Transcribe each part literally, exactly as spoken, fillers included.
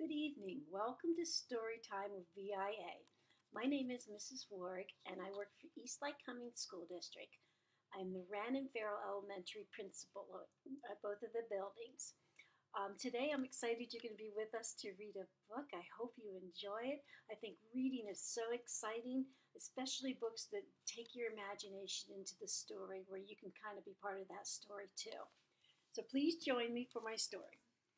Good evening. Welcome to Story Time with V I A. My name is Missus Warg, and I work for East Lycoming School District. I'm the Wren and Farrell Elementary principal at both of the buildings. Um, today, I'm excited you're going to be with us to read a book. I hope you enjoy it. I think reading is so exciting, especially books that take your imagination into the story where you can kind of be part of that story too. So please join me for my story.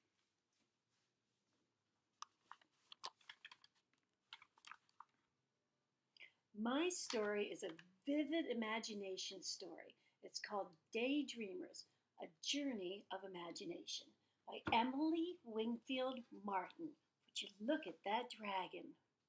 My story is a vivid imagination story. It's called Daydreamers, A Journey of Imagination by Emily Winfield Martin. Would you look at that dragon?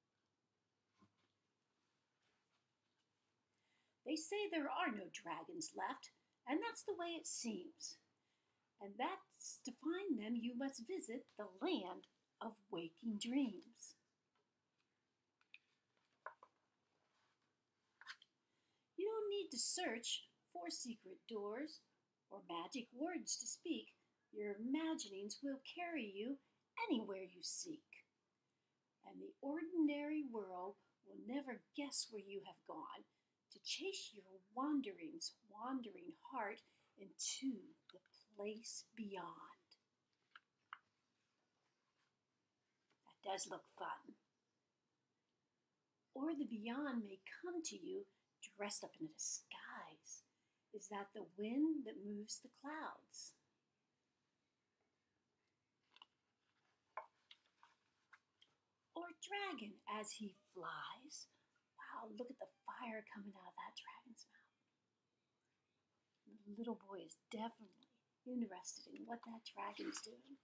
They say there are no dragons left, and that's the way it seems. And that's to find them, you must visit the land of waking dreams. You don't need to search for secret doors or magic words to speak. Your imaginings will carry you anywhere you seek. And the ordinary world will never guess where you have gone to chase your wanderings, wandering heart into the place beyond. That does look fun. Or the beyond may come to you dressed up in a disguise. Is that the wind that moves the clouds? Or a dragon as he flies? Wow, look at the fire coming out of that dragon's mouth. The little boy is definitely interested in what that dragon's doing.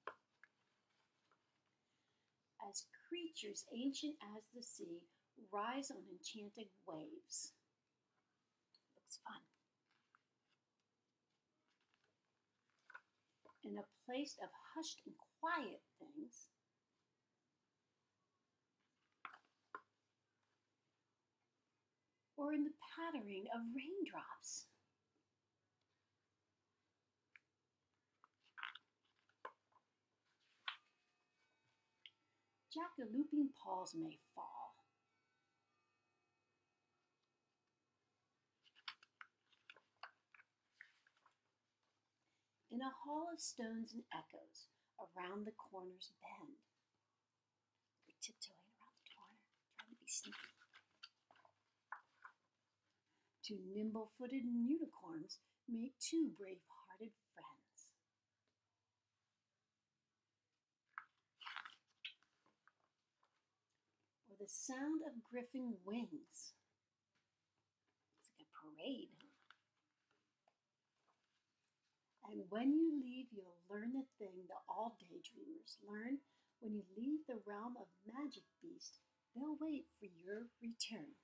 As creatures ancient as the sea rise on enchanted waves. Looks fun. In a place of hushed and quiet things, or in the pattering of raindrops. Jack-a-looping paws may fall. In a hall of stones and echoes, around the corners bend. We're tiptoeing around the corner, trying to be sneaky. Two nimble-footed unicorns make two brave-hearted friends. Or the sound of griffin wings. It's like a parade. And when you leave, you'll learn the thing that all daydreamers learn. When you leave the realm of magic beast, they'll wait for your return.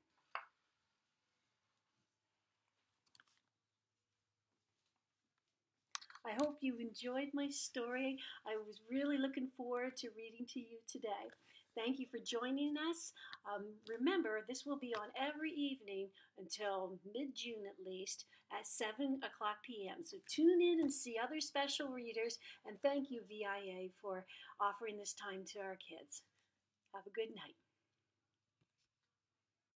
I hope you enjoyed my story. I was really looking forward to reading to you today. Thank you for joining us. Um, remember, this will be on every evening until mid-June at least at seven o'clock p m So tune in and see other special readers. And thank you, V I A, for offering this time to our kids. Have a good night.